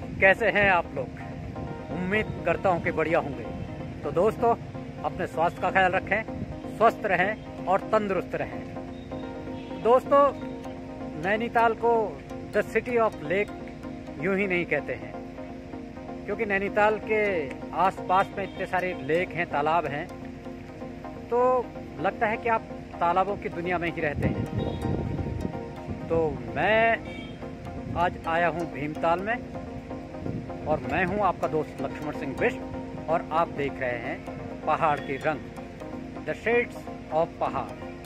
कैसे हैं आप लोग? उम्मीद करता हूं कि बढ़िया होंगे। तो दोस्तों, अपने स्वास्थ्य का ख्याल रखें, स्वस्थ रहें और तंदुरुस्त रहें। दोस्तों, नैनीताल को द सिटी ऑफ लेक यूं ही नहीं कहते हैं, क्योंकि नैनीताल के आसपास में इतने सारे लेक हैं, तालाब हैं, तो लगता है कि आप तालाबों की दुनिया में ही रहते हैं। तो मैं आज आया हूं भीमताल में और मैं हूं आपका दोस्त लक्ष्मण सिंह बिष्ट और आप देख रहे हैं पहाड़ के रंग, द शेड्स ऑफ पहाड़।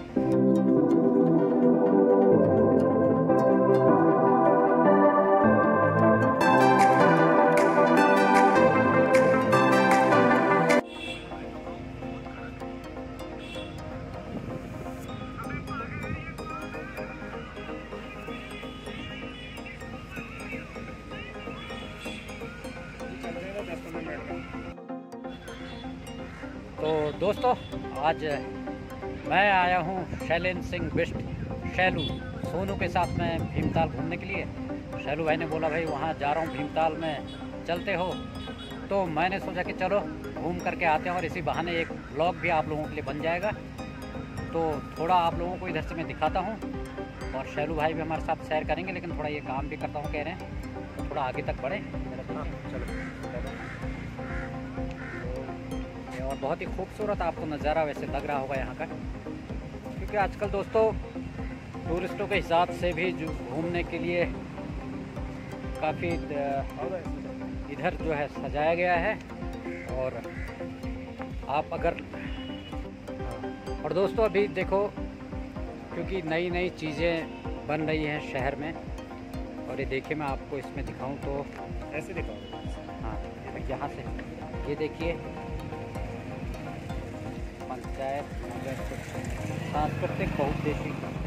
तो दोस्तों, आज मैं आया हूँ शैलेंद्र सिंह बिष्ट शैलू सोनू के साथ में भीमताल घूमने के लिए। शैलू भाई ने बोला भाई वहाँ जा रहा हूँ भीमताल में, चलते हो? तो मैंने सोचा कि चलो घूम करके आते हैं और इसी बहाने एक ब्लॉग भी आप लोगों के लिए बन जाएगा। तो थोड़ा आप लोगों को इधर से मैं दिखाता हूँ और शैलू भाई भी हमारे साथ सैर करेंगे, लेकिन थोड़ा ये काम भी करता हूँ कह रहे हैं, तो थोड़ा आगे तक बढ़े। चलो। और बहुत ही खूबसूरत आपको नज़ारा वैसे लग रहा होगा यहाँ का, क्योंकि आजकल दोस्तों टूरिस्टों के हिसाब से भी जो घूमने के लिए काफ़ी इधर जो है सजाया गया है। और आप अगर और दोस्तों अभी देखो, क्योंकि नई नई चीज़ें बन रही हैं शहर में, और ये देखिए मैं आपको इसमें दिखाऊं तो ऐसे दिखाओ। हाँ, यहाँ से ये देखिए पंचायत सांस्कृतिक बहुउद्देशीय।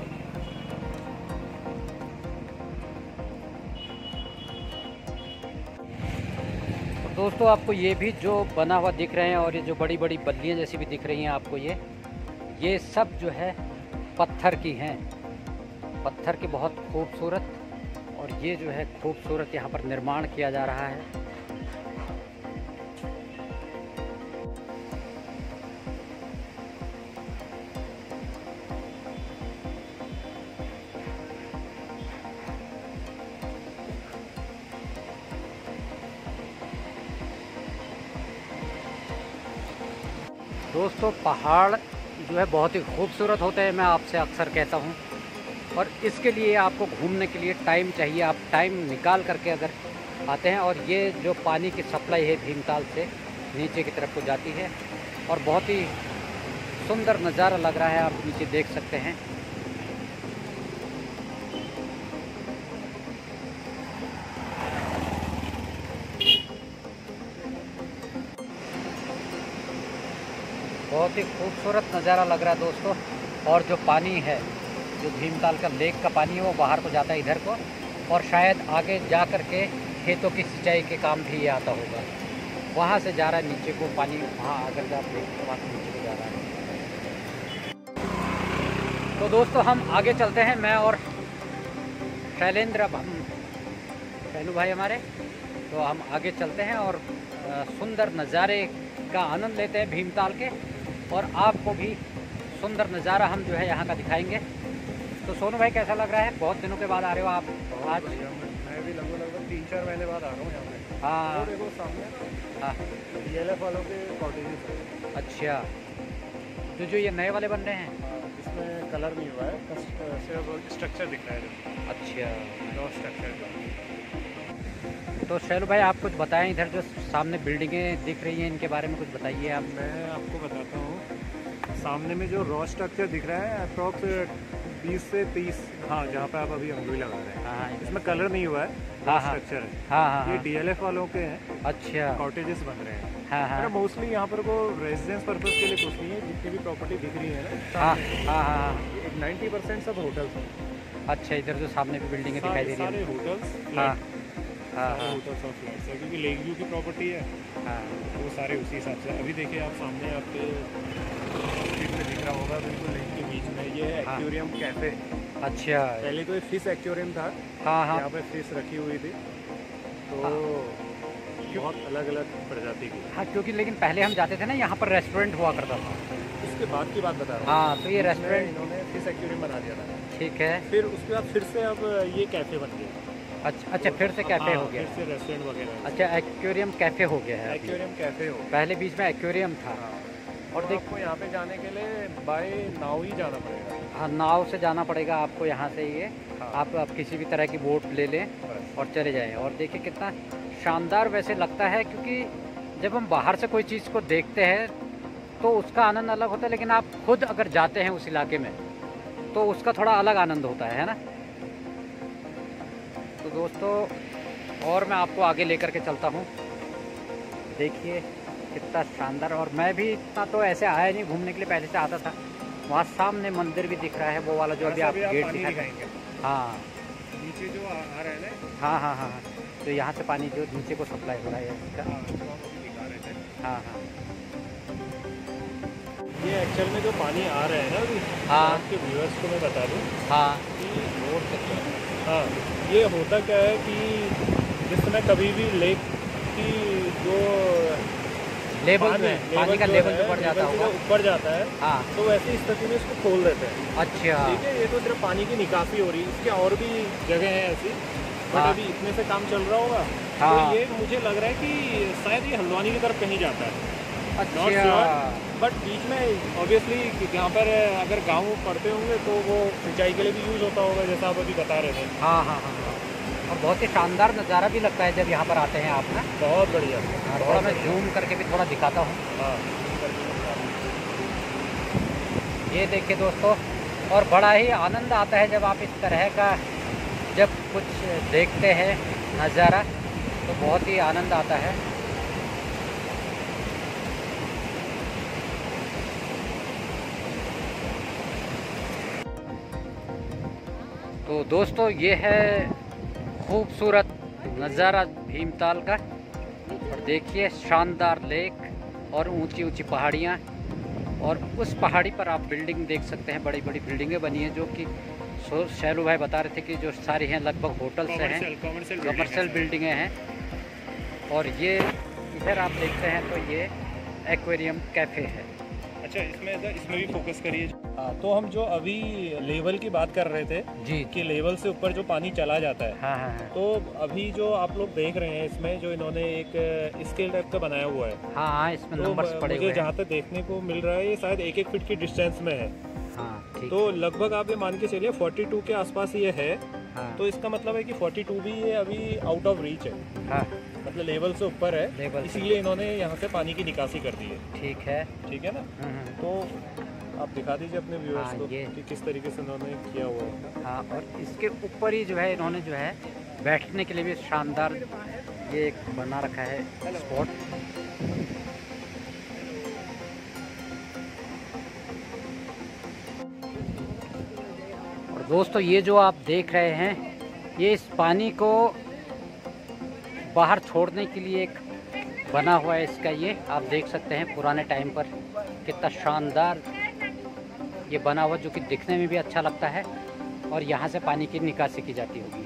तो दोस्तों, आपको ये भी जो बना हुआ दिख रहे हैं और ये जो बड़ी बड़ी बल्लियाँ जैसी भी दिख रही हैं आपको, ये सब जो है पत्थर की हैं, पत्थर की बहुत खूबसूरत। और ये जो है खूबसूरत यहाँ पर निर्माण किया जा रहा है। दोस्तों, पहाड़ जो है बहुत ही खूबसूरत होते हैं, मैं आपसे अक्सर कहता हूँ, और इसके लिए आपको घूमने के लिए टाइम चाहिए। आप टाइम निकाल करके अगर आते हैं, और ये जो पानी की सप्लाई है भीमताल से नीचे की तरफ को जाती है, और बहुत ही सुंदर नज़ारा लग रहा है, आप नीचे देख सकते हैं। बहुत ही खूबसूरत नज़ारा लग रहा है दोस्तों। और जो पानी है, जो भीमताल का लेक का पानी है, वो बाहर को जाता है इधर को, और शायद आगे जा कर के खेतों की सिंचाई के काम भी ये आता होगा। वहाँ से जा रहा है नीचे को पानी, वहाँ अगर आप देखते तो वहाँ से नीचे को जा रहा है। तो दोस्तों, हम आगे चलते हैं, मैं और शैलेंद्र, अब हम शैलू भाई हमारे, तो हम आगे चलते हैं और सुंदर नज़ारे का आनंद लेते हैं भीमताल के, और आपको भी सुंदर नज़ारा हम जो है यहाँ का दिखाएंगे। तो सोनू भाई, कैसा लग रहा है? बहुत दिनों के बाद आ रहे हो आप आज? मैं भी लगभग 3-4 महीने बाद आ रहा हूँ यहाँ पे। हाँ, तो देखो सामने, हाँ, DLF वालों के कॉटेजेस हैं। अच्छा। जो ये नए वाले बन रहे हैं, इसमें कलर नहीं हुआ है, सिर्फ स्ट्रक्चर दिख रहा है। अच्छा। जो स्ट्रक्चर का। तो शैलू भाई, आप कुछ बताएं, इधर जो सामने बिल्डिंगें दिख रही हैं, इनके बारे में कुछ बताइए आप। मैं आपको बताता हूँ, सामने में जो रॉ स्ट्रक्चर दिख रहा है अप्रॉक्स 20 से 30, हाँ, जहाँ पे आप अभी अंगुली लगा रहे हैं, हाँ, इसमें कलर नहीं हुआ है, हाँ, स्ट्रक्चर है। हाँ, हाँ, ये हाँ। DLF वालों के हैं, अच्छा। कॉटेजेस बन रहे हैं। हाँ, हाँ, मोस्टली यहाँ पर को रेजिडेंस पर्पज के लिए कुछ नहीं है, जितनी भी प्रॉपर्टी दिख रही है ना, हाँ, हाँ, हाँ, 90% सब होटल्स हैं। अच्छा, इधर जो सामने भी बिल्डिंगें दिखाई दे रही सारे हैं, होटल्स, हाँ, हाँ, हाँ, होटल्स और फ्लैट्स है, क्योंकि लेक व्यू की प्रॉपर्टी है, हाँ, वो सारे उसी हिसाब से। अभी देखिए आप सामने आपके स्ट्रीट में दिख रहा होगा, बिल्कुल लेक के बीच में ये है एक्वेरियम कैफे। अच्छा। पहले तो ये फिश एक्वेरियम था, हाँ, हाँ, यहाँ पे फिश रखी हुई थी, तो तो बहुत अलग अलग प्रजाति की। हाँ, क्योंकि लेकिन पहले हम जाते थे ना, यहाँ पर रेस्टोरेंट हुआ करता था। उसके बाद की बात बता रहा हूँ। हाँ, तो ये रेस्टोरेंट इन्होंने फिश एक्वेरियम बना दिया था। ठीक है। फिर उसके बाद फिर से अब ये कैफ़े बन गया। अच्छा, फिर से कैफ़े हो गया। फिर से रेस्टोरेंट वगैरह। अच्छा, एक्वेरियम कैफ़े हो गया है। एक्वेरियम कैफ़े हो। पहले बीच में एक्वेरियम था। और देखो यहाँ पे जाने के लिए बाय नाव ही जाना पड़ेगा। हाँ, नाव से जाना पड़ेगा आपको यहाँ से। ये हाँ। आप किसी भी तरह की बोट ले लें और चले जाएं। और देखिए कितना शानदार वैसे लगता है, क्योंकि जब हम बाहर से कोई चीज़ को देखते हैं तो उसका आनंद अलग होता है, लेकिन आप खुद अगर जाते हैं उस इलाके में तो उसका थोड़ा अलग आनंद होता है ना। तो दोस्तों, और मैं आपको आगे लेकर के चलता हूँ। देखिए कितना शानदार। और मैं भी इतना तो ऐसे आया नहीं घूमने के लिए, पहले से आता था। वहाँ सामने मंदिर भी दिख रहा है, वो वाला जो अभी आप गेट दिखाएंगे। हाँ, नीचे जो आ रहा है ना। हाँ हाँ हाँ हाँ, तो यहाँ से पानी जो नीचे को सप्लाई हो रहा है इसका। हाँ हाँ, ये एक्चुअल में जो पानी आ रहा है ना अभी, हाँ, आपके व्यूअर्स को मैं बता दूँ हाँ कि रोड तक। हाँ, ये होता क्या है कि जिस समय कभी भी लेक की जो लेवल में पानी का लेवल जो बढ़ जाता होगा, ऊपर जाता है, हाँ, तो वैसी स्थिति में इसको खोल देते हैं। अच्छा, ठीक है, ये तो सिर्फ पानी की निकासी हो रही है, इसके और भी जगह है ऐसी, बट हाँ, अभी इतने से काम चल रहा होगा। हाँ, तो ये मुझे लग रहा है कि शायद ये हल्द्वानी की तरफ कहीं जाता है। अच्छा, बट बीच में ऑब्वियसली यहाँ पर अगर गाँव पड़ते होंगे तो वो सिंचाई के लिए भी यूज़ होता होगा, जैसा आप अभी बता रहे थे। हाँ हाँ हाँ हाँ। और बहुत ही शानदार नज़ारा भी लगता है जब यहाँ पर आते हैं आप ना। बहुत बढ़िया। थोड़ा मैं जूम करके भी थोड़ा दिखाता हूँ। हाँ, ये देखिए दोस्तों, और बड़ा ही आनंद आता है जब आप इस तरह का जब कुछ देखते हैं नज़ारा, तो बहुत ही आनंद आता है। तो दोस्तों, ये है खूबसूरत नज़ारा भीमताल का। और देखिए शानदार लेक और ऊंची ऊंची पहाड़ियाँ, और उस पहाड़ी पर आप बिल्डिंग देख सकते हैं। बड़ी बड़ी बिल्डिंगें बनी हैं, जो कि शैलू भाई बता रहे थे कि जो सारी हैं लगभग होटल से हैं, कमर्शियल बिल्डिंगें हैं। और ये इधर आप देखते हैं तो ये एक्वेरियम कैफ़े है। अच्छा, इसमें भी फोकस करिए। हाँ, तो हम जो अभी लेवल की बात कर रहे थे जी, कि लेवल से ऊपर जो पानी चला जाता है। हाँ हाँ हाँ, तो अभी जो आप लोग देख रहे हैं इसमें जो इन्होंने एक स्केल टाइप का बनाया हुआ है। हाँ हाँ, इसमें तो नंबर्स पड़े हुए मुझे हैं। जहाँ तक देखने को मिल रहा है ये शायद 1-1 फीट की डिस्टेंस में है। हाँ, ठीक। तो लगभग आप ये मान के चलिए 42 के आसपास ये है। हाँ, तो इसका मतलब है कि 42 भी ये अभी आउट ऑफ रीच है, हाँ, मतलब लेवल से ऊपर है, लेवल से। इसीलिए इन्होंने यहाँ से पानी की निकासी कर दी है। ठीक है। ठीक है ना। तो आप दिखा दीजिए अपने व्यूअर्स हाँ, को ये। कि किस तरीके से उन्होंने किया हुआ है। हाँ, और इसके ऊपर ही जो है इन्होंने जो है बैठने के लिए भी शानदार ये एक बना रखा है स्पॉट। और दोस्तों, ये जो आप देख रहे हैं, ये इस पानी को बाहर छोड़ने के लिए एक बना हुआ है इसका। ये आप देख सकते हैं पुराने टाइम पर कितना शानदार ये बना हुआ, जो कि दिखने में भी अच्छा लगता है। और यहाँ से पानी की निकासी की जाती होगी।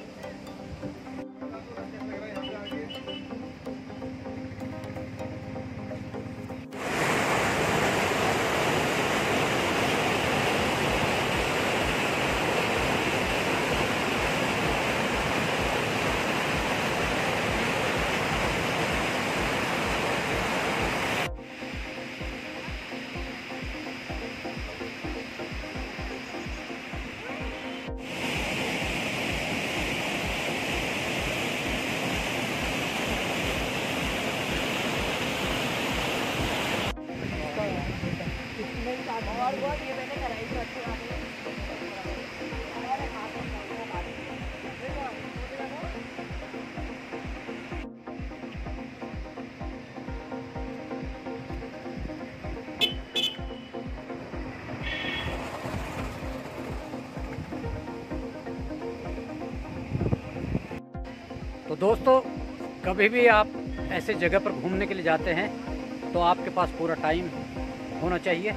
तो दोस्तों, कभी भी आप ऐसे जगह पर घूमने के लिए जाते हैं तो आपके पास पूरा टाइम होना चाहिए।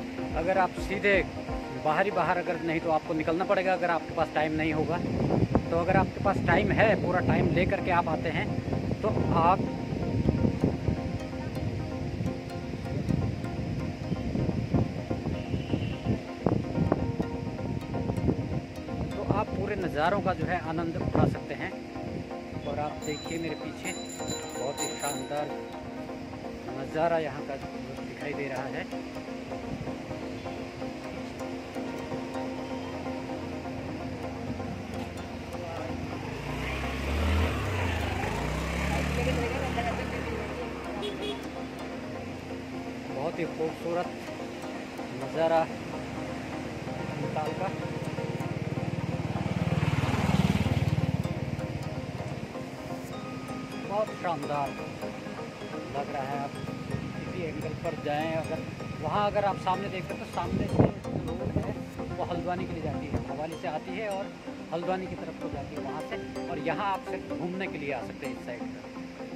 अगर आप सीधे बाहर अगर नहीं तो आपको निकलना पड़ेगा। अगर आपके पास टाइम नहीं होगा तो अगर आपके पास टाइम है, पूरा टाइम ले करके आप आते हैं तो आप पूरे नज़ारों का जो है आनंद उठा सकते हैं। और आप देखिए मेरे पीछे बहुत ही शानदार नज़ारा यहाँ का दिखाई दे रहा है। बहुत ही खूबसूरत नज़ारा भीमताल का। बहुत शानदार लग रहा है। आप किसी एंगल पर जाएं, अगर वहाँ अगर आप सामने देखते तो सामने से रोड है वो हल्द्वानी के लिए जाती है, हवाली से आती है और हल्द्वानी की तरफ को जाती है वहाँ से। और यहाँ आप सिर्फ घूमने के लिए आ सकते हैं इस साइड पर।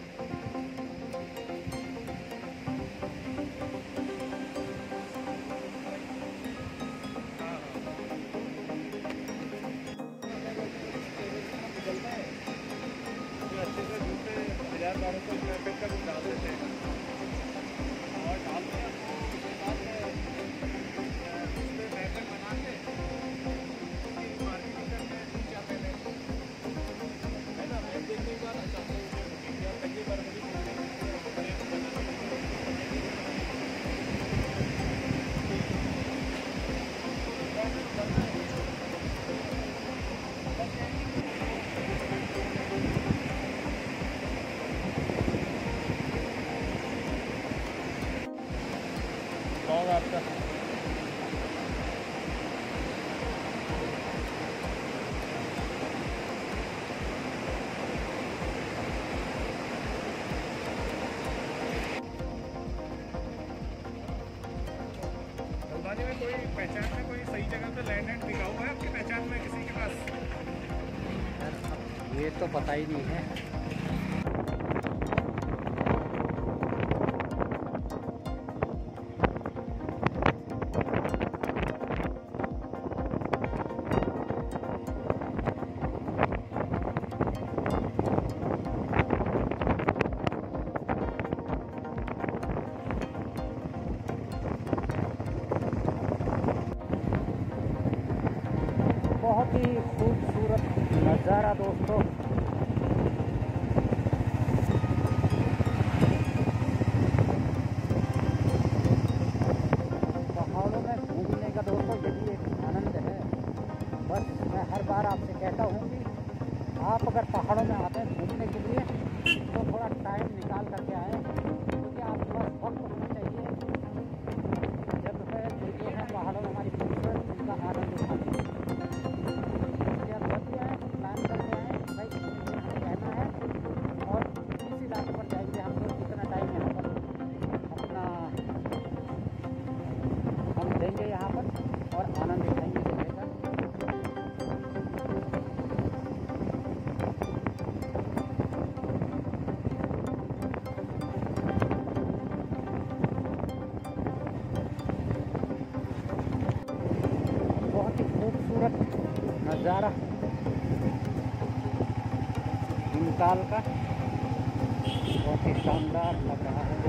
आपका हल्द्वानी में कोई पहचान में कोई सही जगह पे लैंड एंड दिखा हुआ है आपकी पहचान में किसी के पास? ये तो पता ही नहीं है। बहुत ही खूबसूरत नज़ारा दोस्तों। पहाड़ों में घूमने का दोस्तों ये भी एक आनंद है। बस मैं हर बार आपसे कहता हूँ कि आप अगर पहाड़ों में आते हैं घूमने के लिए तो थोड़ा टाइम निकाल करके आएँ, क्योंकि आपके पास वक्त होना चाहिए जब जो है पहाड़ों में हमारी खूबसूरत उनका आनंद उठाते हैं। यहाँ पर और आनंद उठाएंगे जगह का। बहुत ही खूबसूरत नज़ारा भीमताल का, बहुत ही शानदार लग रहा है।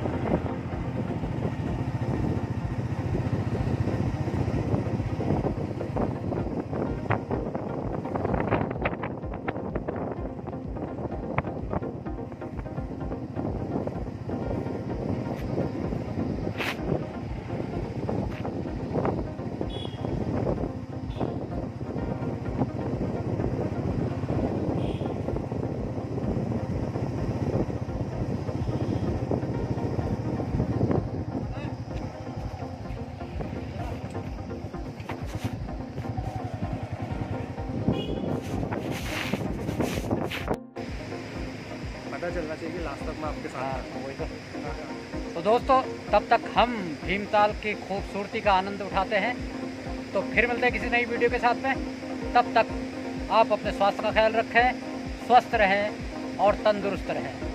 पता चलना चाहिए लास्ट तक मैं आपके साथ। वही तो दोस्तों, तब तक हम भीमताल की खूबसूरती का आनंद उठाते हैं। तो फिर मिलते हैं किसी नई वीडियो के साथ में। तब तक आप अपने स्वास्थ्य का ख्याल रखें, स्वस्थ रहें और तंदुरुस्त रहें।